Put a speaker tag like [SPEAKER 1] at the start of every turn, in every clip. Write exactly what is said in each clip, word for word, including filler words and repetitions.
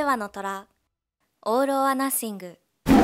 [SPEAKER 1] 和の虎、オール・オア・ナッシング。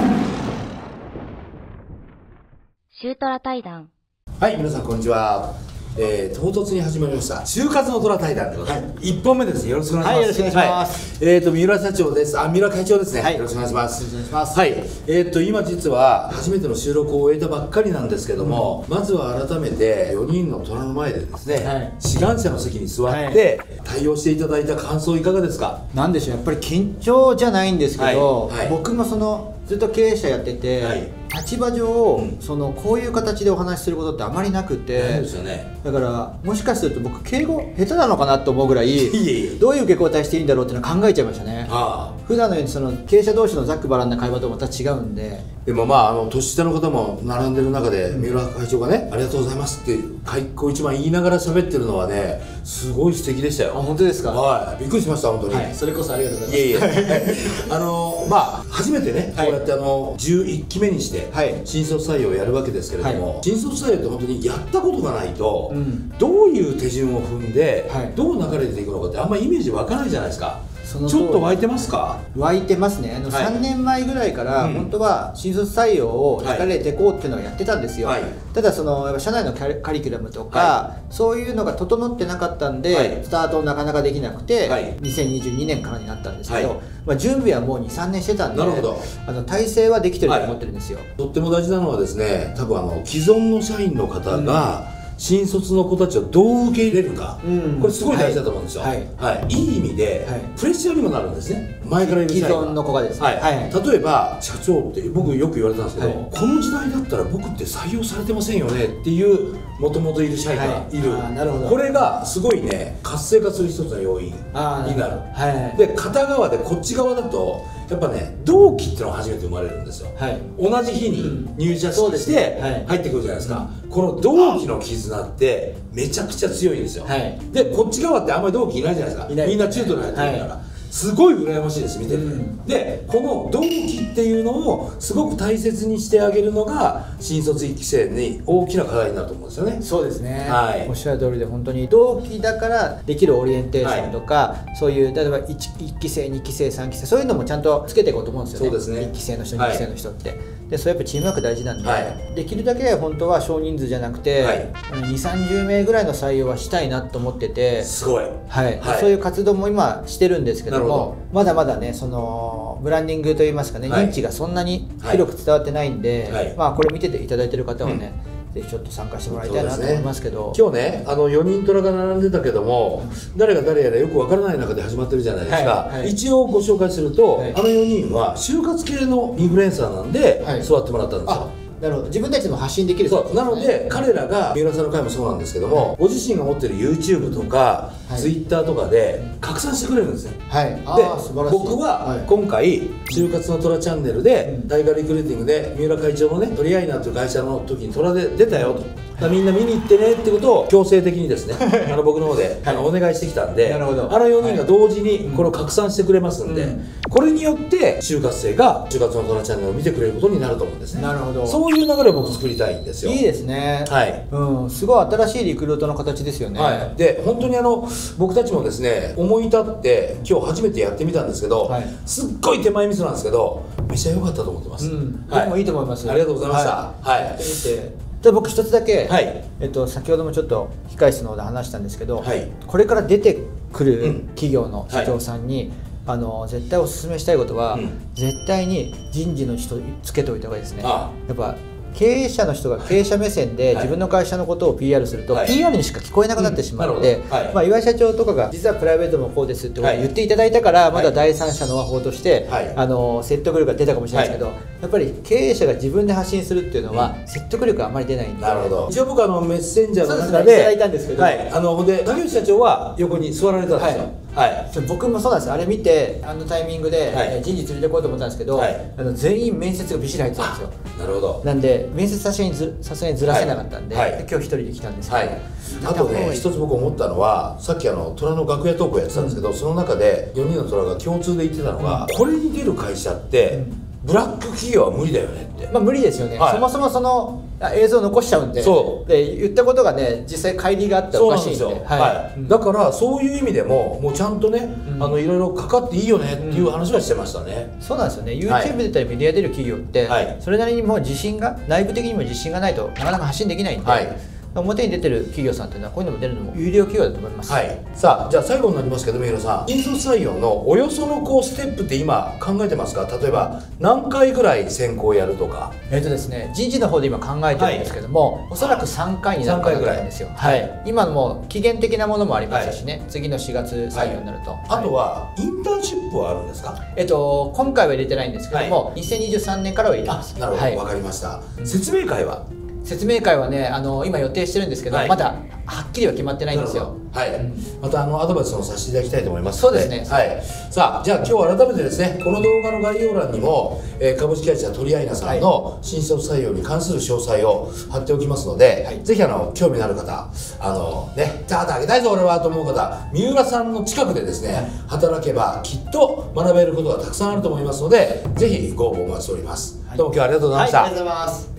[SPEAKER 1] シュートラ対談。
[SPEAKER 2] はい、皆さんこんにちは。えー、唐突に始まりました就活の虎対談でございます。いっぽんめです。よろしくお願いします。
[SPEAKER 3] はい、よろしくお願いします。
[SPEAKER 2] はい、えーと三浦社長です。あ、三浦会長ですね。はい、よろしくお願いします。
[SPEAKER 3] よろしくお願いします。
[SPEAKER 2] はい、えーと今実は初めての収録を終えたばっかりなんですけども、うん、まずは改めてよにんの虎の前でですね、はい、志願者の席に座って対応していただいた感想いかがですか？
[SPEAKER 3] なんでしょう、やっぱり緊張じゃないんですけど、
[SPEAKER 2] はいはい、
[SPEAKER 3] 僕もそのずっと経営者やってて、はい、立場上、うん、そのこういう形でお話しすることってあまりなくて、
[SPEAKER 2] ですよね、
[SPEAKER 3] だからもしかすると僕敬語下手なのかなと思うぐらいどういう受け答えしていいんだろうっていうのを考えちゃいましたね。ああ、普段のようにその経営者同士のざっくばらんな会話とまた違うんで。
[SPEAKER 2] でもまあ、あの年下の方も並んでる中で三浦会長がね、ありがとうございますって開口一番言いながら喋ってるのはね、すごい素敵でしたよ。
[SPEAKER 3] あ、本当ですか？
[SPEAKER 2] はい、びっくりしました本当に、はい、
[SPEAKER 3] それこそありがとうございます。
[SPEAKER 2] いえいえあのまあ初めてね、はい、こうやってあのじゅういっきめにして新卒採用をやるわけですけれども、はい、新卒採用って本当にやったことがないと、うん、どういう手順を踏んで、はい、どう流れていくのかってあんまりイメージ湧かないじゃないですか。ちょっと湧いてますか？湧いてますね。あの、はい、さんねんまえぐらいから本当は新卒採用を力入れていこうっていうのをやってたんですよ、はい、ただその社内のカリキュラムとか、はい、そういうのが整ってなかったんで、はい、スタートをなかなかできなくて、はい、にせんにじゅうにねんからになったんですけど、はい、まあ、準備はもうにさんねんしてたんで、なるほど、あの体制はできてると思ってるんですよ、はい、とっても大事なのはですね、多分あの既存の社員の方が、うん、新卒の子たちをどう受け入れるか、うん、これすごい大事だと思うんですよ。はい、はいはい、いい意味で、はい、プレッシャーにもなるんですね。前からいる社員が既存の子がですね、はいはい、例えば社長って僕よく言われたんですけど、はい、この時代だったら僕って採用されてませんよねっていうもともといる社員がいる、はい、なるほど、これがすごいね活性化する一つの要因になる。はい、で片側でこっち側だとやっぱね同期っていうのが初めて生まれるんですよ、はい、同じ日に入社して入ってくるじゃないですか、うん、この同期の絆ってめちゃくちゃ強いんですよ、はい、でこっち側ってあんまり同期いないじゃないですか、みんな中途に入ってるから、はい、すごい羨ましいです、見てて、うん、でこの同期っていうのをすごく大切にしてあげるのが新卒いっき生に大きな課題になると思うんですよね。そうですね、はい、おっしゃる通りで、本当に同期だからできるオリエンテーションとか、はい、そういう例えば 1, いっき生にき生さんき生そういうのもちゃんとつけていこうと思うんですよね。そうですね、いっき生の人にき生の人って、はい、でそれやっぱチームワーク大事なんで、はい、できるだけ本当は少人数じゃなくて、はい、にじゅう、さんじゅうめいぐらいの採用はしたいなと思ってて、すごい、はい、はい、そういう活動も今してるんですけども、まだまだねそのブランディングといいますかね、はい、認知がそんなに広く伝わってないんで、はい、まあこれ見てていただいてる方はね、うん、ぜひちょっと参加してもらいたいなと思いますけど、ね、今日ねあのよにん虎が並んでたけども、うん、誰が誰やらよくわからない中で始まってるじゃないですか、はいはい、一応ご紹介すると、はい、あのよにんは就活系のインフルエンサーなんで、はい、座ってもらったんですよ。なるほど、自分たちでも発信できる。そうなので彼らが三浦さんの回もそうなんですけども、ご自身が持ってる YouTube とか、はい、Twitter とかで拡散してくれるんですよ。はい、で僕は今回就活の虎チャンネルで大河リクルーティングで三浦会長のねトリアイナーという会社の時に虎で出たよと、だみんな見に行ってねってことを強制的にですねあの僕の方であのお願いしてきたんで、あのよにんが同時にこれを拡散してくれますんで、これによって就活生が就活の虎チャンネルを見てくれることになると思うんですね。なるほど、そういう流れを僕作りたいんですよ。いいですね、はい、うん、すごい新しいリクルートの形ですよね。はい、で本当にあの僕たちもですね思い立って今日初めてやってみたんですけど、はい、すっごい手前味噌なんですけどめっちゃ良かったと思ってます、うん、はい、僕もいいと思います。ありがとうございました。はい、はい、やってみて。で僕一つだけ、はい、えっと、先ほどもちょっと控室の方で話したんですけど、はい、これから出てくる企業の社長さんに、うん、はい、あの絶対お勧めしたいことは、うん、絶対に人事の人つけておいた方がいいですね。やっぱ経営者の人が経営者目線で自分の会社のことを ピーアール すると ピーアール にしか聞こえなくなってしまうので、岩井社長とかが実はプライベートもこうですって言っていただいたからまだ第三者の和法としてあの説得力が出たかもしれないですけど、やっぱり経営者が自分で発信するっていうのは説得力があまり出ないんで、なるほど、一応僕あのメッセンジャーの中でいただいたんですけど、あので竹内社長は横に座られたんですよ。はい、僕もそうなんです。あれ見てあのタイミングで、はい、人事連れてこうと思ったんですけど、はい、あの全員面接がびっしり入ってたんですよ。なるほど。なんで面接さすがにずさすがにずらせなかったんで、はい、で今日一人で来たんですけど、はい、あとね一つ僕思ったのは、さっきあの虎の楽屋トークをやってたんですけど、うん、その中でよにんの虎が共通で言ってたのが、うん、これに出る会社って、うん、 ブラック企業は無理だよねって。
[SPEAKER 3] まあ無理ですよね、はい、そもそもその映像を残しちゃうんで、
[SPEAKER 2] そう
[SPEAKER 3] で言ったことがね実際乖離があったらおかしいんで、
[SPEAKER 2] そうなんですよ、はい、だからそういう意味でももうちゃんとね、うん、あのいろいろかかっていいよねっていう話はしてましたね、
[SPEAKER 3] うん、そうなんですよね。 YouTube 出たりメディア出る企業って、はい、それなりにもう自信が内部的にも自信がないとなかなか発信できないんで、はい、表に出てる企業さんっていうのはこういうのも出るのも有料企業だと思います、
[SPEAKER 2] はい、さあじゃあ最後になりますけど三浦さん、新卒採用のおよそのこうステップって今考えてますか？例えば何回ぐらい選考やるとか。
[SPEAKER 3] えっとですね、人事の方で今考えてるんですけども、はい、おそらくさんかいになるかなと思うんですよ。はい、今のも期限的なものもありますしね、はい、次のしがつ採用になると、はい、
[SPEAKER 2] あとはインターンシップはあるんですか？
[SPEAKER 3] えっと今回は入れてないんですけども、はい、にせんにじゅうさんねんからは入れます。
[SPEAKER 2] なるほど、はい、分かりました。説明会は
[SPEAKER 3] 説明会はね、あの今予定してるんですけど、はい、まだはっきりは決まってないんですよ。
[SPEAKER 2] はい、うん、またあのアドバイスをさせていただきたいと思います。
[SPEAKER 3] そうですね。
[SPEAKER 2] はい。さあじゃあ今日改めてですね、この動画の概要欄にも、えー、株式会社トリアイナさんの新卒採用に関する詳細を貼っておきますので、はい、ぜひあの興味のある方、あのね、ダーッと上げたいぞ俺はと思う方、三浦さんの近くでですね、はい、働けばきっと学べることがたくさんあると思いますので、ぜひご応募お待ちしております。はい、どうも今日はありがとうございました。
[SPEAKER 3] はい、ありがとうございます。